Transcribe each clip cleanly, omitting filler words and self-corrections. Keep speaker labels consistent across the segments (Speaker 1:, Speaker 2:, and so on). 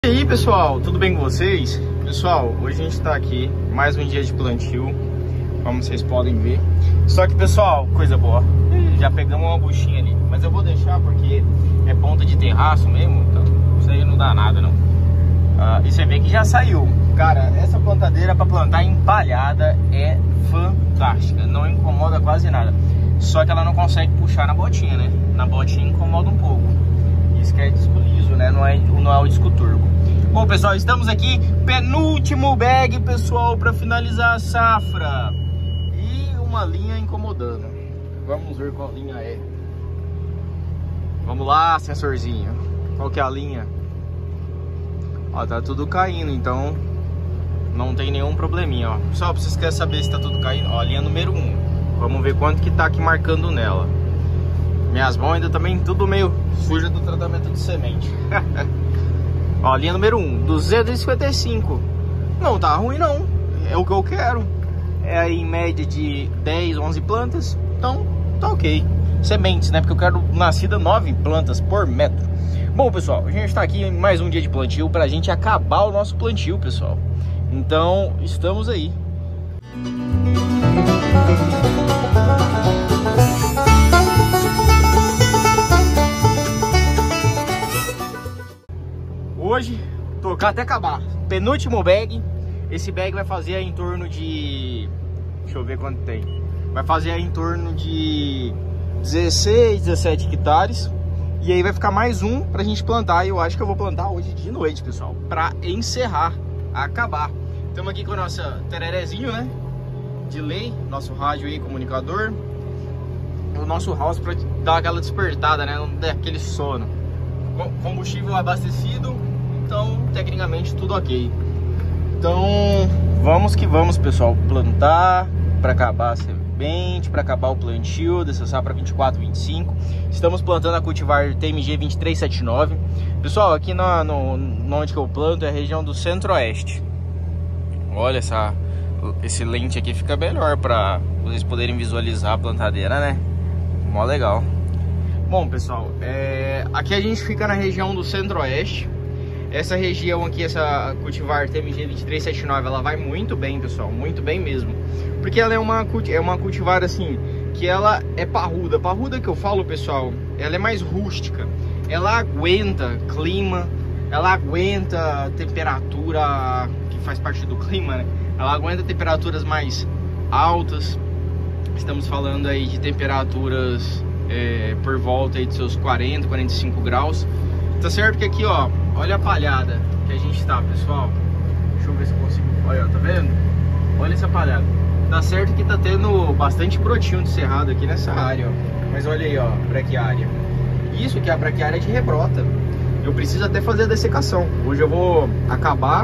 Speaker 1: E aí pessoal, tudo bem com vocês? Pessoal, hoje a gente tá aqui, mais um dia de plantio, como vocês podem ver. Só que pessoal, coisa boa, já pegamos uma buchinha ali, mas eu vou deixar porque é ponta de terraço mesmo, então isso aí não dá nada não. E você vê que já saiu. Cara, essa plantadeira para plantar empalhada é fantástica, não incomoda quase nada. Só que ela não consegue puxar na botinha, né? Na botinha incomoda um pouco. Isso que é disco liso, né? Não é o disco turbo. Bom, pessoal, estamos aqui, penúltimo bag, pessoal, para finalizar a safra. E uma linha incomodando. Vamos ver qual linha é. Vamos lá, sensorzinho. Qual que é a linha? Ó, tá tudo caindo, então não tem nenhum probleminha, ó. Pessoal, pra vocês querem saber se tá tudo caindo, ó, linha número 1. Vamos ver quanto que tá aqui marcando nela. Minhas mãos ainda também tudo meio suja do tratamento de semente. Ó, linha número 1, 255. Não tá ruim não, é o que eu quero. É aí em média de 10, 11 plantas. Então tá ok. Sementes, né, porque eu quero nascida 9 plantas por metro. Bom pessoal, a gente tá aqui em mais um dia de plantio pra gente acabar o nosso plantio, pessoal. Então estamos aí. Hoje, tocar até acabar. Penúltimo bag. Esse bag vai fazer em torno de... Deixa eu ver quanto tem. Vai fazer em torno de 16, 17 hectares. E aí vai ficar mais um pra gente plantar. E eu acho que eu vou plantar hoje de noite, pessoal, pra encerrar, acabar. Estamos aqui com a nossa tererezinho, né? De lei, nosso rádio aí, comunicador. O nosso house pra dar aquela despertada, né? Não ter aquele sono. Combustível abastecido. Então, tecnicamente, tudo ok. Então, vamos que vamos, pessoal. Plantar para acabar a semente, para acabar o plantio dessa safra 24-25. Estamos plantando a cultivar TMG 2379. Pessoal, aqui onde que eu planto é a região do centro-oeste. Olha, esse lente aqui fica melhor para vocês poderem visualizar a plantadeira, né? Mó legal. Bom, pessoal, aqui a gente fica na região do centro-oeste. Essa região aqui, essa cultivar TMG 2379, ela vai muito bem, pessoal, muito bem mesmo. Porque ela é uma cultivar assim, que ela é parruda. Parruda que eu falo, pessoal, ela é mais rústica. Ela aguenta clima, ela aguenta temperatura, que faz parte do clima, né? Ela aguenta temperaturas mais altas. Estamos falando aí de temperaturas por volta aí de seus 40, 45 graus. Tá certo que aqui, ó, olha a palhada que a gente tá, pessoal. Deixa eu ver se eu consigo. Olha, tá vendo? Olha essa palhada. Tá certo que tá tendo bastante brotinho de cerrado aqui nessa área, ó. Mas olha aí, ó, braquiária. Isso que é a braquiária de rebrota. Eu preciso até fazer a dessecação. Hoje eu vou acabar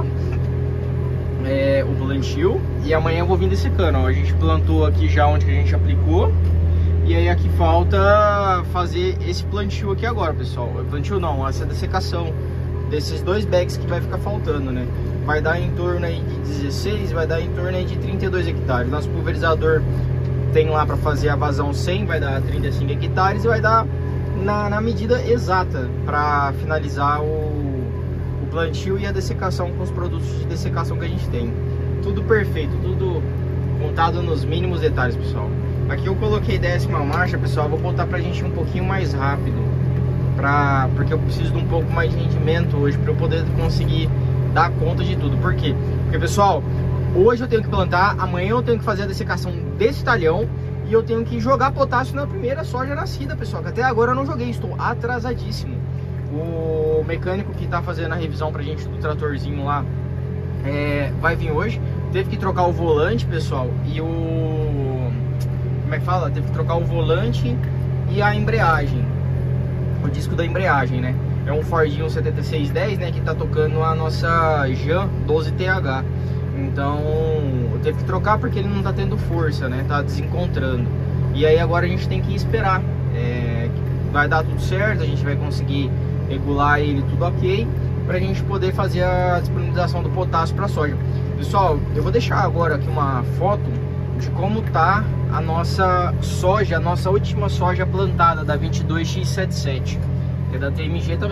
Speaker 1: o plantio e amanhã eu vou vir dessecando, ó. A gente plantou aqui já onde que a gente aplicou. E aí aqui falta fazer esse plantio aqui agora, pessoal. Plantio não, essa dessecação desses dois bags que vai ficar faltando, né? Vai dar em torno aí de 16, vai dar em torno aí de 32 hectares. Nosso pulverizador tem lá para fazer a vazão 100, vai dar 35 hectares e vai dar na medida exata para finalizar o plantio e a dessecação com os produtos de dessecação que a gente tem. Tudo perfeito, tudo montado nos mínimos detalhes, pessoal. Aqui eu coloquei 10ª marcha, pessoal. Vou botar pra gente um pouquinho mais rápido, porque eu preciso de um pouco mais de rendimento hoje para eu poder conseguir dar conta de tudo. Por quê? Porque, pessoal, hoje eu tenho que plantar, amanhã eu tenho que fazer a dessecação desse talhão e eu tenho que jogar potássio na primeira soja nascida, pessoal, que até agora eu não joguei, estou atrasadíssimo. O mecânico que tá fazendo a revisão pra gente do tratorzinho lá vai vir hoje. Teve que trocar o volante, pessoal, e como é que fala? Teve que trocar o volante e a embreagem, o disco da embreagem, né? É um Fordinho 7610, né? Que tá tocando a nossa Jean 12TH. Então, eu teve que trocar porque ele não tá tendo força, né? Tá desencontrando. E aí agora a gente tem que esperar. Vai dar tudo certo, a gente vai conseguir regular ele tudo ok, pra gente poder fazer a disponibilização do potássio pra soja. Pessoal, eu vou deixar agora aqui uma foto de como tá a nossa soja, a nossa última soja plantada da 22X77, que é da TMG também.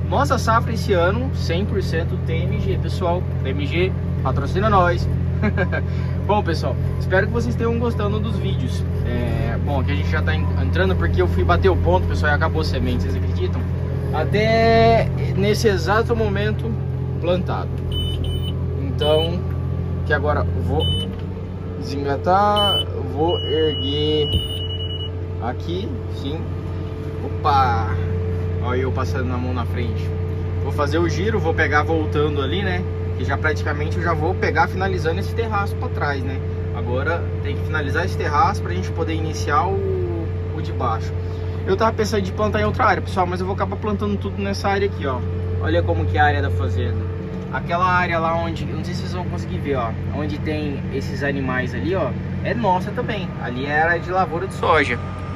Speaker 1: Nossa safra esse ano, 100% TMG, pessoal. TMG, patrocina nós. Bom, pessoal, espero que vocês tenham gostando dos vídeos. Bom, aqui a gente já tá entrando porque eu fui bater o ponto, pessoal, e acabou a semente, vocês acreditam? Até nesse exato momento plantado. Então, que agora vou desengatar, vou erguer aqui, sim. Opa! Olha eu passando na mão na frente. Vou fazer o giro, vou pegar voltando ali, né? Que já praticamente eu já vou pegar finalizando esse terraço para trás, né? Agora tem que finalizar esse terraço pra gente poder iniciar o de baixo. Eu tava pensando de plantar em outra área, pessoal, mas eu vou acabar plantando tudo nessa área aqui, ó. Olha como que é a área da fazenda. Aquela área lá onde, não sei se vocês vão conseguir ver, ó, onde tem esses animais ali, ó, é nossa também. Ali é área de lavoura de soja.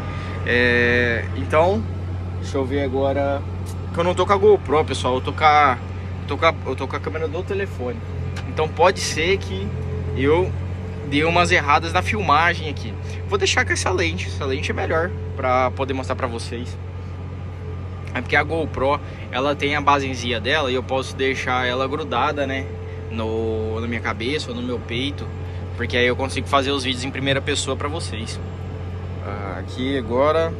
Speaker 1: Então, deixa eu ver agora, que eu não tô com a GoPro, pessoal, eu tô com a câmera do telefone. Então pode ser que eu dei umas erradas na filmagem aqui. Vou deixar com essa lente é melhor pra poder mostrar pra vocês. É porque a GoPro, ela tem a basezinha dela e eu posso deixar ela grudada, né, na minha cabeça ou no meu peito, porque aí eu consigo fazer os vídeos em primeira pessoa pra vocês. Aqui agora.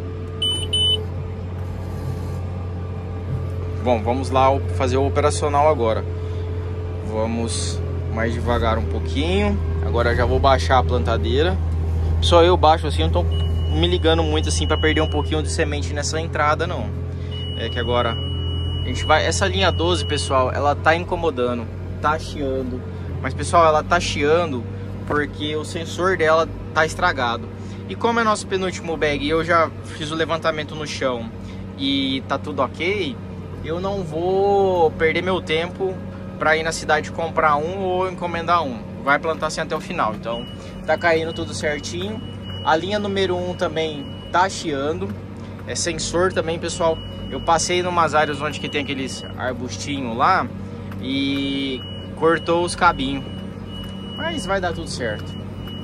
Speaker 1: Bom, vamos lá fazer o operacional agora. Vamos mais devagar um pouquinho. Agora já vou baixar a plantadeira. Só eu baixo assim, eu não tô me ligando muito assim pra perder um pouquinho de semente nessa entrada, não. É que agora a gente vai... Essa linha 12, pessoal, ela tá incomodando, tá chiando. Mas, pessoal, ela tá chiando porque o sensor dela tá estragado. E como é nosso penúltimo bag e eu já fiz o levantamento no chão e tá tudo ok, eu não vou perder meu tempo para ir na cidade comprar um ou encomendar um. Vai plantar assim até o final. Então tá caindo tudo certinho. A linha número 1 também tá chiando. É sensor também, pessoal. Eu passei em umas áreas onde que tem aqueles arbustinhos lá e cortou os cabinhos. Mas vai dar tudo certo.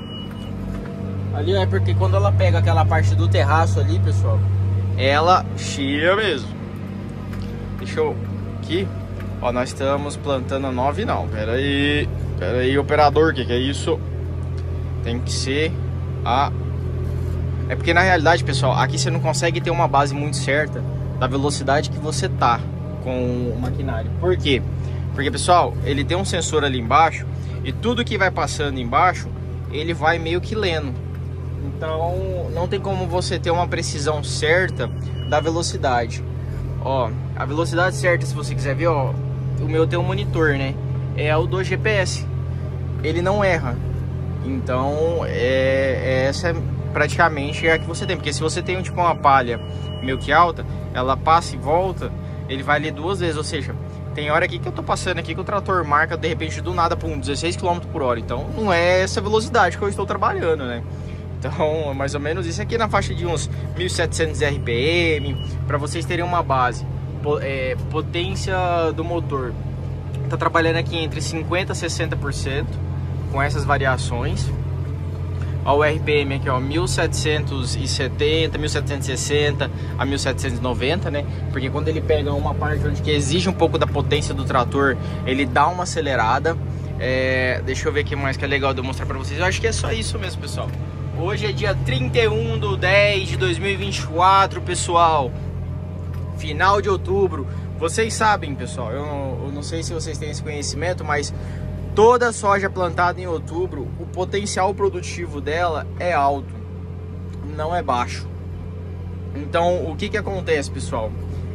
Speaker 1: Ali é porque quando ela pega aquela parte do terraço ali, pessoal, ela chia mesmo. Deixa eu... Aqui, ó, nós estamos plantando 9 não. Pera aí, operador, que é isso? Tem que ser a... É porque na realidade, pessoal, aqui você não consegue ter uma base muito certa da velocidade que você tá com o maquinário. Por quê? Porque, pessoal, ele tem um sensor ali embaixo e tudo que vai passando embaixo, ele vai meio que lendo. Então, não tem como você ter uma precisão certa da velocidade. Ó, a velocidade certa, se você quiser ver, ó, o meu tem um monitor, né? É o do GPS. Ele não erra. Então, essa é praticamente a que você tem. Porque se você tem tipo uma palha meio que alta, ela passa e volta, ele vai ler 2 vezes. Ou seja, tem hora aqui que eu tô passando aqui que o trator marca de repente do nada por 16 km por hora. Então, não é essa velocidade que eu estou trabalhando, né? Então, mais ou menos isso aqui na faixa de uns 1700 RPM, para vocês terem uma base. Potência do motor tá trabalhando aqui entre 50% a 60% com essas variações. Ó, o RPM aqui, ó, 1770, 1760 a 1790, né? Porque quando ele pega uma parte onde que exige um pouco da potência do trator, ele dá uma acelerada. Deixa eu ver o que mais que é legal de eu mostrar para vocês. Eu acho que é só isso mesmo, pessoal. Hoje é dia 31/10/2024, pessoal. Final de outubro. Vocês sabem, pessoal, eu não sei se vocês têm esse conhecimento, mas toda soja plantada em outubro, o potencial produtivo dela é alto, não é baixo. Então, o que acontece, pessoal?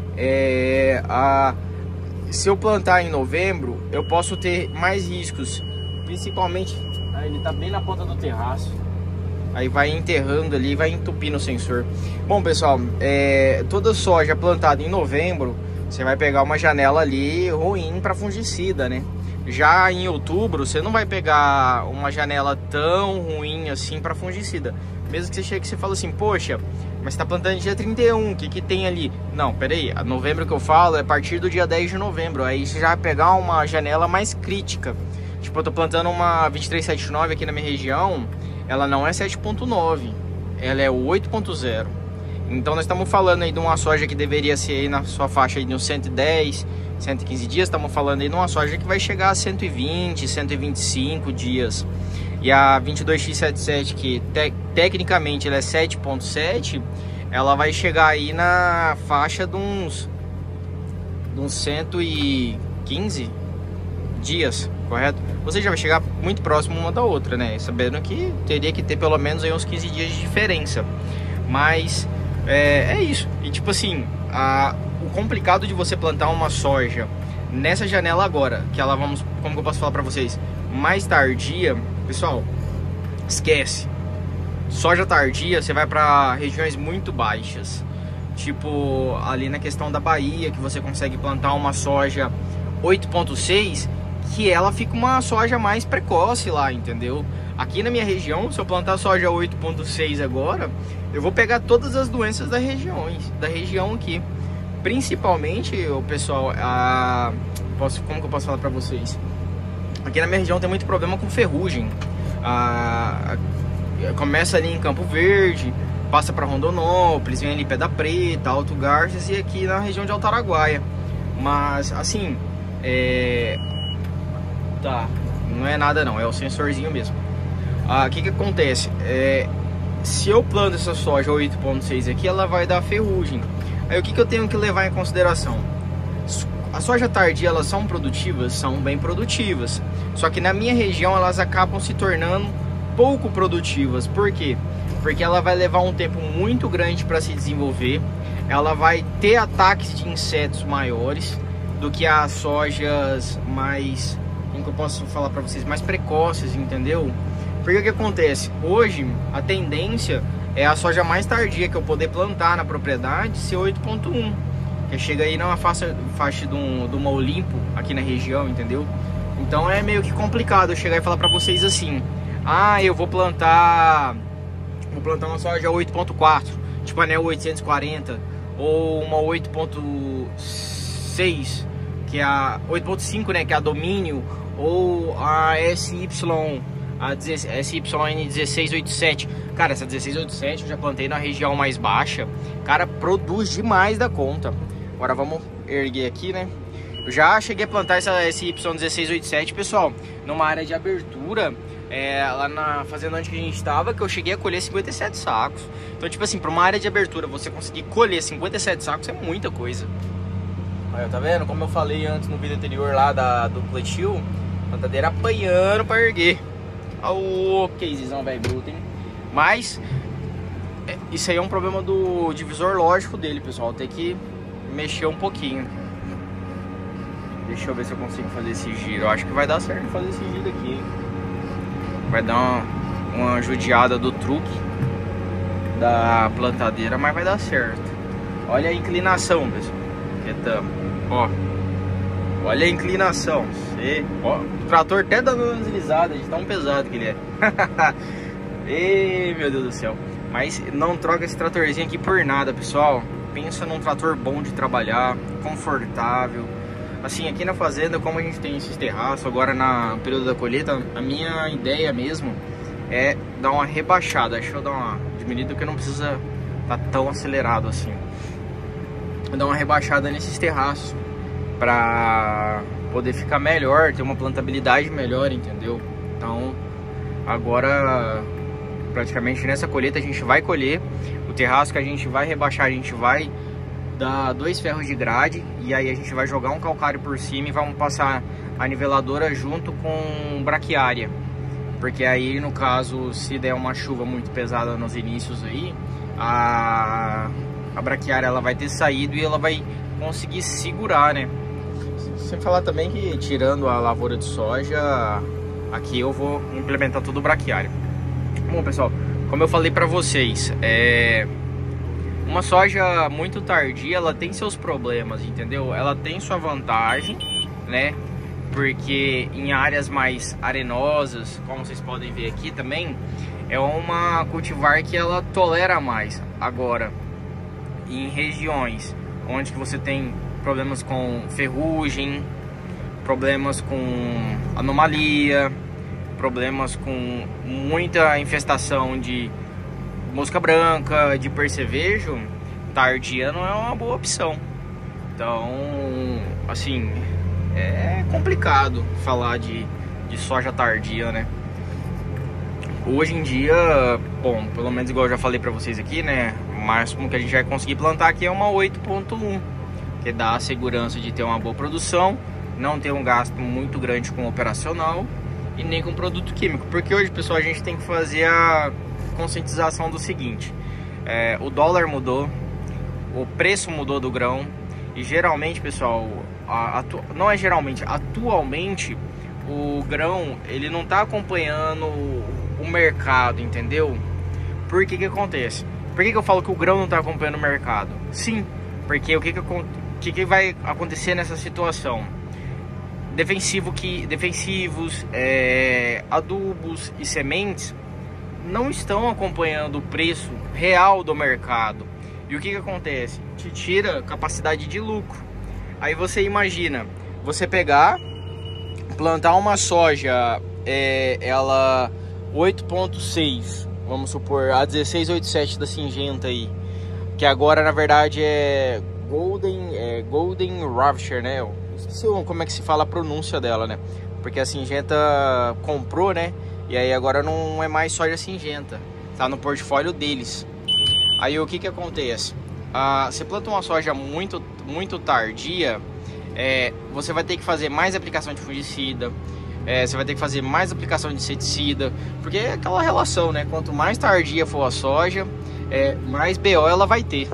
Speaker 1: Se eu plantar em novembro, eu posso ter mais riscos. Principalmente, ele tá bem na ponta do terraço. Aí vai enterrando ali, vai entupindo o sensor. Bom, pessoal, toda soja plantada em novembro, você vai pegar uma janela ali ruim para fungicida, né? Já em outubro, você não vai pegar uma janela tão ruim assim para fungicida. Mesmo que você chegue e você fala assim, poxa, mas tá plantando dia 31, o que tem ali? Não, pera aí, a novembro que eu falo é a partir do dia 10 de novembro. Aí você já vai pegar uma janela mais crítica. Tipo, eu tô plantando uma 2379 aqui na minha região, ela não é 7.9, ela é 8.0. Então nós estamos falando aí de uma soja que deveria ser aí na sua faixa aí de uns 110, 115 dias. Estamos falando aí de uma soja que vai chegar a 120, 125 dias. E a 22X77, que tecnicamente ela é 7.7, ela vai chegar aí na faixa de uns 115 dias, correto? Ou seja, vai chegar muito próximo uma da outra, né? Sabendo que teria que ter pelo menos aí uns 15 dias de diferença. Mas é isso. E tipo assim, o complicado de você plantar uma soja nessa janela agora, que ela como que eu posso falar pra vocês, mais tardia, pessoal, esquece. Soja tardia, você vai pra regiões muito baixas, tipo ali na questão da Bahia, que você consegue plantar uma soja 8.6, que ela fica uma soja mais precoce lá, entendeu? Aqui na minha região, se eu plantar soja 8.6 agora, eu vou pegar todas as doenças da região aqui. Principalmente, o pessoal, como que eu posso falar pra vocês? Aqui na minha região tem muito problema com ferrugem. Começa ali em Campo Verde, passa para Rondonópolis, vem ali Pedra Preta, Alto Garças e aqui na região de Alto Araguaia. Mas assim, tá, não é nada não, é o sensorzinho mesmo. O que acontece? Se eu planto essa soja 8.6 aqui, ela vai dar ferrugem. Aí o que eu tenho que levar em consideração? A soja tardia, elas são produtivas? São bem produtivas. Só que na minha região elas acabam se tornando pouco produtivas. Por quê? Porque ela vai levar um tempo muito grande para se desenvolver. Ela vai ter ataques de insetos maiores do que as sojas mais, como que eu posso falar para vocês, mais precoces, entendeu? Porque o que acontece? Hoje a tendência é a soja mais tardia que eu poder plantar na propriedade ser 8.1, que chega aí numa faixa de uma Olimpo aqui na região, entendeu? Então é meio que complicado eu chegar e falar para vocês assim: eu vou plantar uma soja 8.4, tipo a NEO 840, ou uma 8.6, que é a 8.5, né, que é a Domínio, ou a SYN1687. Cara, essa 1687 eu já plantei na região mais baixa. Cara, produz demais da conta. Agora vamos erguer aqui, né? Eu já cheguei a plantar essa SY1687, pessoal, numa área de abertura, lá na fazenda onde que a gente estava, que eu cheguei a colher 57 sacos. Então, tipo assim, para uma área de abertura, você conseguir colher 57 sacos é muita coisa. Olha, tá vendo? Como eu falei antes no vídeo anterior lá do plantio, plantadeira apanhando para erguer. Ô, casezão velho bruto, hein? Mas isso aí é um problema do divisor lógico dele, pessoal. Tem que mexer um pouquinho. Deixa eu ver se eu consigo fazer esse giro. Eu acho que vai dar certo fazer esse giro aqui, hein? Vai dar uma judiada do truque da plantadeira, mas vai dar certo. Olha a inclinação, pessoal. Ó, olha a inclinação. Ó, o trator até dando uma deslizada de tão pesado que ele é. Ei, meu Deus do céu. Mas não troca esse tratorzinho aqui por nada, pessoal. Pensa num trator bom de trabalhar, confortável. Assim, aqui na fazenda, como a gente tem esses terraços agora no período da colheita, a minha ideia mesmo é dar uma rebaixada. Deixa eu dar uma diminuída, porque não precisa estar tão acelerado assim. Vou dar uma rebaixada nesses terraços para poder ficar melhor, ter uma plantabilidade melhor, entendeu? Então, agora, praticamente nessa colheita a gente vai colher. O terraço que a gente vai rebaixar, a gente vai dar 2 ferros de grade, e aí a gente vai jogar um calcário por cima e vamos passar a niveladora junto com braquiária, porque aí no caso, se der uma chuva muito pesada nos inícios aí, a braquiária ela vai ter saído e ela vai conseguir segurar, né? Sem falar também que, tirando a lavoura de soja, aqui eu vou implementar tudo braquiária. Bom, pessoal, como eu falei pra vocês, uma soja muito tardia, ela tem seus problemas, entendeu? Ela tem sua vantagem, né? Porque em áreas mais arenosas, como vocês podem ver aqui também, é uma cultivar que ela tolera mais. Agora, em regiões onde você tem problemas com ferrugem, problemas com anomalia, problemas com muita infestação de mosca branca, de percevejo, tardia não é uma boa opção. Então, assim, é complicado falar de soja tardia, né? Hoje em dia, bom, pelo menos igual eu já falei pra vocês aqui, né? O máximo que a gente vai conseguir plantar aqui é uma 8.1, que dá a segurança de ter uma boa produção, não ter um gasto muito grande com o operacional e nem com produto químico. Porque hoje, pessoal, a gente tem que fazer a conscientização do seguinte: o dólar mudou, o preço mudou do grão e geralmente, pessoal, não é geralmente, atualmente o grão ele não está acompanhando o mercado, entendeu? Por que acontece? Por que eu falo que o grão não está acompanhando o mercado? Sim, porque o que vai acontecer nessa situação? Defensivos, adubos e sementes não estão acompanhando o preço real do mercado. E o que acontece? Te tira capacidade de lucro. Aí você imagina, você pegar, plantar uma soja, ela 8.6, vamos supor, a 1687 da Syngenta aí, que agora na verdade é Golden Ravisher, né? Eu esqueci como é que se fala a pronúncia dela, né? Porque a Syngenta comprou, né? E aí agora não é mais soja Syngenta, tá no portfólio deles. Aí o que acontece? Você planta uma soja muito tardia, você vai ter que fazer mais aplicação de fungicida, você vai ter que fazer mais aplicação de inseticida, porque é aquela relação, né? Quanto mais tardia for a soja, mais BO ela vai ter.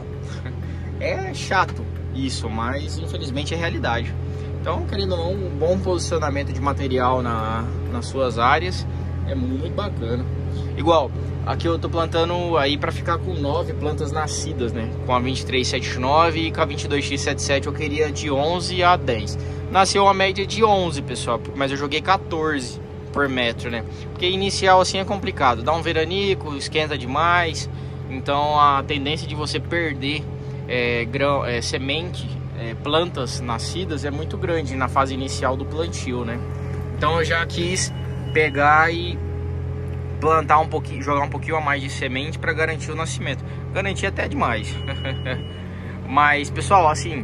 Speaker 1: É chato isso, mas infelizmente é realidade. Então, querendo ou não, um bom posicionamento de material nas suas áreas é muito bacana. Igual, aqui eu tô plantando aí para ficar com 9 plantas nascidas, né? Com a 2379 e com a 22x77 eu queria de 11 a 10. Nasceu uma média de 11, pessoal, mas eu joguei 14 por metro, né? Porque inicial assim é complicado, dá um veranico, esquenta demais. Então a tendência de você perder semente, plantas nascidas é muito grande na fase inicial do plantio, né? Então eu já quis pegar e plantar um pouquinho, jogar um pouquinho a mais de semente para garantir o nascimento. Garantir até demais. Mas pessoal, assim,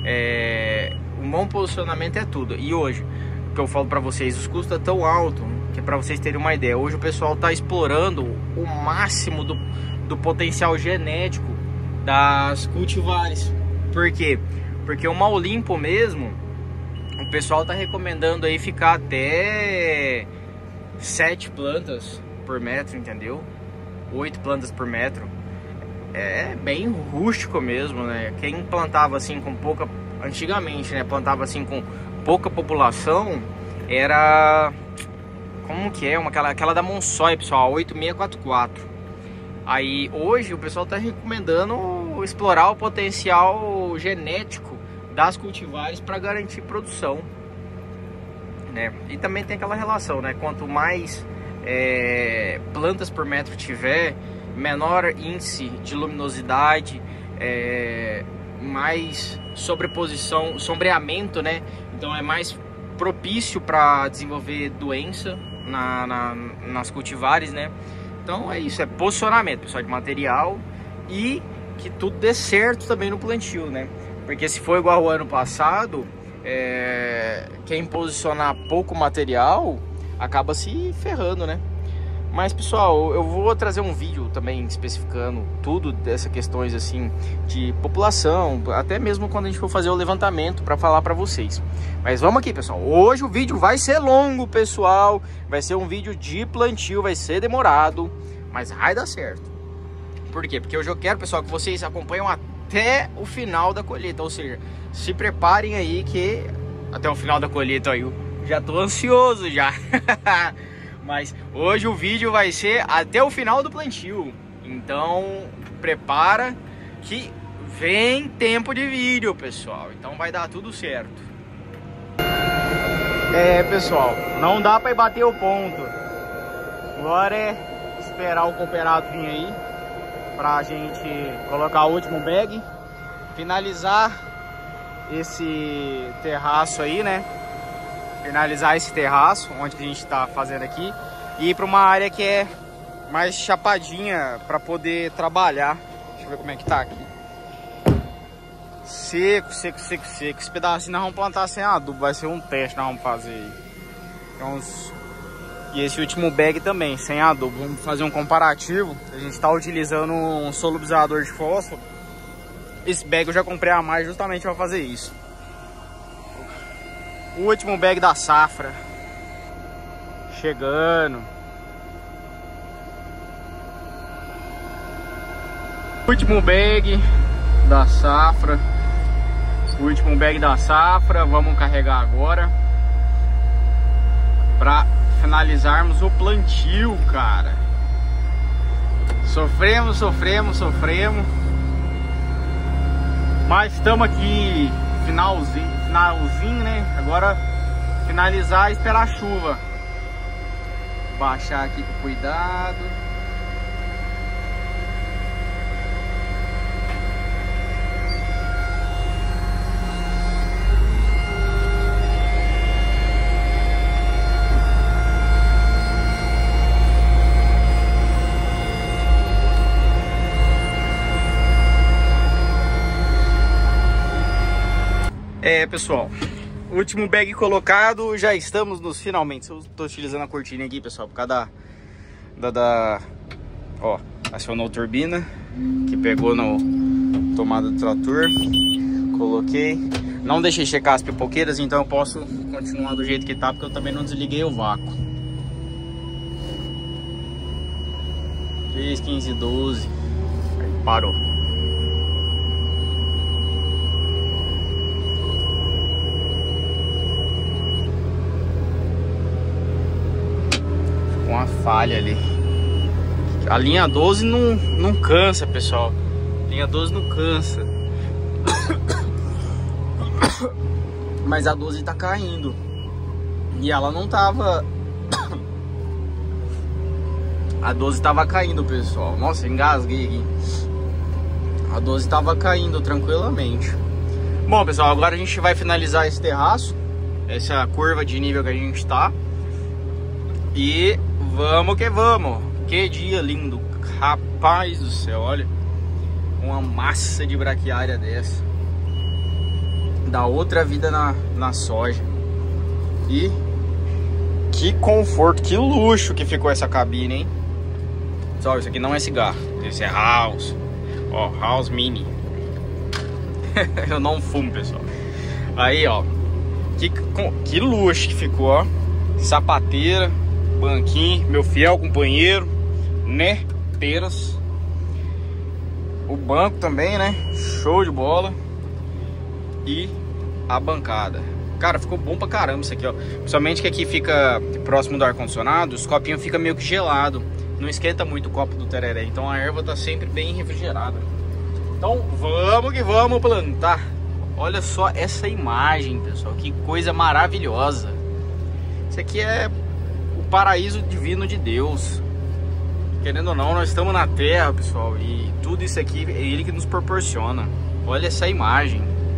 Speaker 1: um bom posicionamento é tudo. E hoje, o que eu falo para vocês, os custos estão tão altos que para vocês terem uma ideia, hoje o pessoal está explorando o máximo do potencial genético das cultivares. Por quê? Porque o mal limpo mesmo, o pessoal tá recomendando aí ficar até 7 plantas por metro, entendeu? 8 plantas por metro. É bem rústico mesmo, né? Quem plantava assim com pouca... Antigamente, né? Plantava assim com pouca população, era... Como que é? Aquela da Monsoy, pessoal, 8644. Aí hoje o pessoal tá recomendando explorar o potencial genético das cultivares para garantir produção, né? E também tem aquela relação, né? Quanto mais plantas por metro tiver, menor índice de luminosidade, mais sobreposição, sombreamento, né? Então é mais propício para desenvolver doença nas cultivares, né? Então é isso, é posicionamento, pessoal, de material e que tudo dê certo também no plantio, né? Porque se for igual ao ano passado, quem posicionar pouco material acaba se ferrando, né? Mas pessoal, eu vou trazer um vídeo também especificando tudo dessas questões assim de população, até mesmo quando a gente for fazer o levantamento para falar para vocês. Mas vamos aqui, pessoal. Hoje o vídeo vai ser longo, pessoal. Vai ser um vídeo de plantio, vai ser demorado, mas vai dar certo. Por quê? Porque hoje eu quero, pessoal, que vocês acompanhem até o final da colheita, ou seja, se preparem aí que até o final da colheita aí eu já tô ansioso já. Mas hoje o vídeo vai ser até o final do plantio. Então prepara que vem tempo de vídeo, pessoal. Então vai dar tudo certo. Pessoal, não dá para bater o ponto. Agora é esperar o cooperado vir aí pra gente colocar o último bag, finalizar esse terraço aí, né? Finalizar esse terraço onde a gente está fazendo aqui e ir para uma área que é mais chapadinha para poder trabalhar. Deixa eu ver como é que tá aqui. Seco, seco, seco, seco. Esse pedacinho nós vamos plantar sem adubo. Vai ser um teste que nós vamos fazer aí. Então, e esse último bag também, sem adubo. Vamos fazer um comparativo. A gente está utilizando um solubilizador de fósforo. Esse bag eu já comprei a mais justamente para fazer isso. O último bag da safra. Chegando. Último bag da safra. O último bag da safra. Vamos carregar agora para finalizarmos o plantio, cara. Sofremos, sofremos, sofremos. Mas estamos aqui finalzinho, né? Agora finalizar e esperar a chuva. Baixar aqui com cuidado. Pessoal, último bag colocado, já estamos nos finalmente. Eu tô utilizando a cortina aqui, pessoal, por causa ó, acionou a turbina que pegou no tomada do trator. Coloquei, não deixei checar as pipoqueiras, então eu posso continuar do jeito que tá, porque eu também não desliguei o vácuo. 3, 15, 12. Aí parou. Uma falha ali. A linha 12 não cansa, pessoal. A linha 12 não cansa. Mas a 12 tá caindo. E ela não tava. A 12 tava caindo, pessoal. Nossa, engasguei aqui. A 12 tava caindo tranquilamente. Bom, pessoal, agora a gente vai finalizar esse terraço. Essa curva de nível que a gente tá. E vamos que vamos. Que dia lindo. Rapaz do céu, olha. Uma massa de braquiária dessa. Dá outra vida na soja. E que conforto, que luxo que ficou essa cabine, hein? Pessoal, isso aqui não é cigarro. Esse é house. Ó, house mini. Eu não fumo, pessoal. Aí, ó. Que luxo que ficou, ó. Sapateira. Banquinho, meu fiel companheiro, né? Peras. O banco também, né? Show de bola. E a bancada. Cara, ficou bom pra caramba isso aqui, ó. Principalmente que aqui fica próximo do ar-condicionado, os copinhos ficam meio que gelado. Não esquenta muito o copo do tereré. Então a erva tá sempre bem refrigerada. Então vamos que vamos plantar. Olha só essa imagem, pessoal. Que coisa maravilhosa. Isso aqui é paraíso divino de Deus. Querendo ou não, nós estamos na terra, pessoal, e tudo isso aqui é ele que nos proporciona. Olha essa imagem.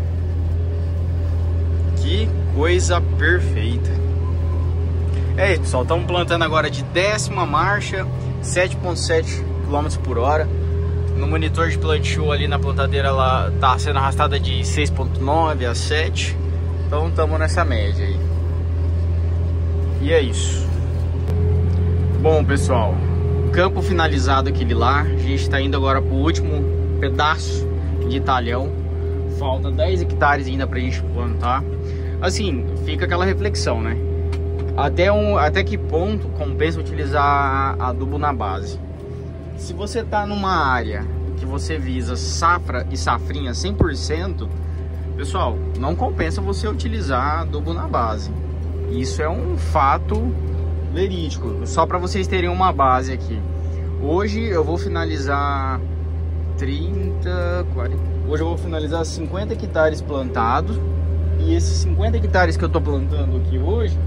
Speaker 1: Que coisa perfeita. É isso, pessoal, estamos plantando agora de 10ª marcha, 7,7 km por hora. No monitor de plantio ali na plantadeira, ela tá sendo arrastada de 6,9 a 7. Então estamos nessa média aí. E é isso. Bom, pessoal, campo finalizado aquele lá. A gente está indo agora para o último pedaço de talhão. Falta 10 hectares ainda para a gente plantar. Assim, fica aquela reflexão, né? Até que ponto compensa utilizar adubo na base? Se você tá numa área que você visa safra e safrinha 100%, pessoal, não compensa você utilizar adubo na base. Isso é um fato verídico, só para vocês terem uma base aqui. Hoje eu vou finalizar 30, 40. Hoje eu vou finalizar 50 hectares plantados. E esses 50 hectares que eu tô plantando aqui hoje,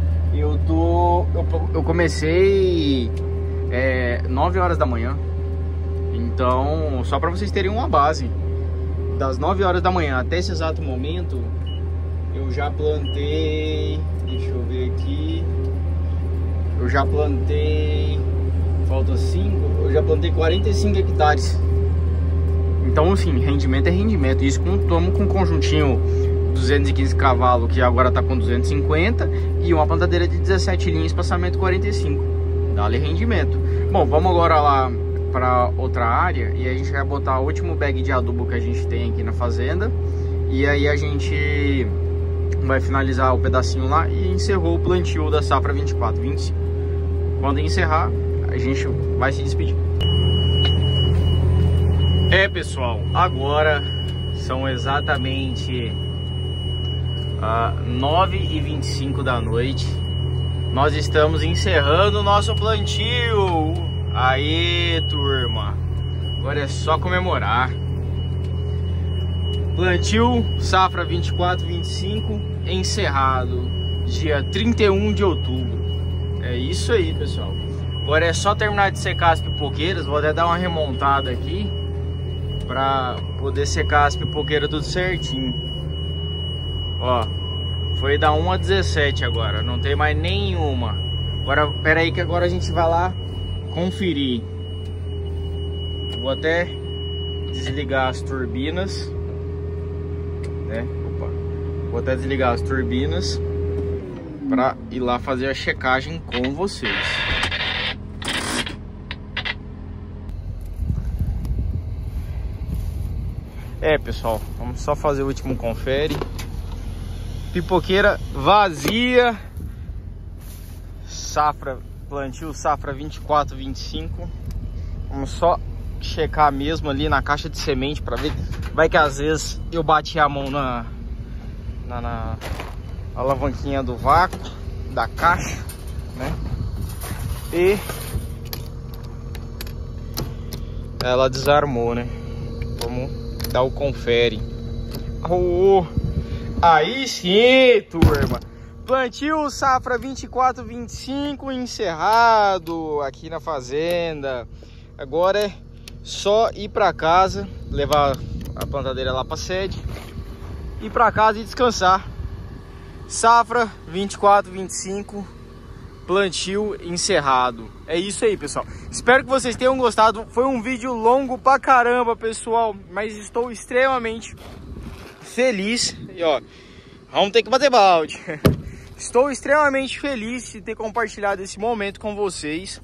Speaker 1: eu comecei 9 horas da manhã. Então, só para vocês terem uma base, das 9 horas da manhã até esse exato momento, eu já plantei, deixa eu ver aqui, eu já plantei, falta 5, eu já plantei 45 hectares. Então, assim, rendimento é rendimento. Isso estamos com um conjuntinho 215 cavalos, que agora tá com 250, e uma plantadeira de 17 linhas, espaçamento 45. Dá-lhe rendimento. Bom, vamos agora lá para outra área, e a gente vai botar o último bag de adubo que a gente tem aqui na fazenda. E aí a gente vai finalizar o pedacinho lá e encerrou o plantio da safra 24-25. Quando encerrar, a gente vai se despedir. Pessoal, agora são exatamente 9h25 da noite. Nós estamos encerrando o nosso plantio. Aê, turma, agora é só comemorar. Plantio safra 24-25 encerrado dia 31 de outubro. É isso aí, pessoal. Agora é só terminar de secar as pipoqueiras. Vou até dar uma remontada aqui para poder secar as pipoqueiras tudo certinho. Ó, foi da 1 a 17 agora, não tem mais nenhuma. Agora, pera aí que agora a gente vai lá conferir. Vou até desligar as turbinas, né? Opa. Vou até desligar as turbinas para ir lá fazer a checagem com vocês. Pessoal, vamos só fazer o último confere. Pipoqueira vazia. Safra, plantio safra 24-25. Vamos só checar mesmo ali na caixa de semente para ver. Vai que às vezes eu bati a mão na alavanquinha do vácuo da caixa, né? E ela desarmou, né? Vamos dar o confere. Aí sim, turma. Plantio safra 24-25 encerrado aqui na fazenda. Agora é só ir para casa, levar a plantadeira lá para sede, ir para casa e descansar. Safra 24-25, plantio encerrado. É isso aí, pessoal. Espero que vocês tenham gostado. Foi um vídeo longo pra caramba, pessoal, mas estou extremamente feliz. E ó, vamos ter que bater balde. Estou extremamente feliz de ter compartilhado esse momento com vocês.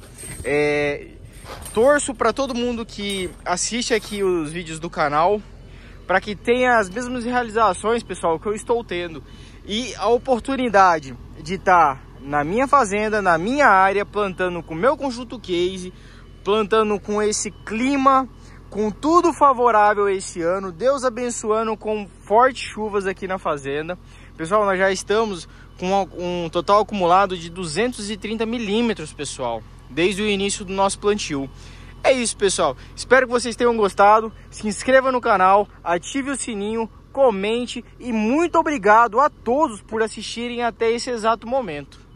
Speaker 1: Torço para todo mundo que assiste aqui os vídeos do canal, para que tenha as mesmas realizações, pessoal, que eu estou tendo. E a oportunidade de estar na minha fazenda, na minha área, plantando com o meu conjunto case, plantando com esse clima, com tudo favorável esse ano, Deus abençoando com fortes chuvas aqui na fazenda. Pessoal, nós já estamos com um total acumulado de 230 milímetros, pessoal, desde o início do nosso plantio. É isso, pessoal. Espero que vocês tenham gostado. Se inscreva no canal, ative o sininho, comente e muito obrigado a todos por assistirem até esse exato momento.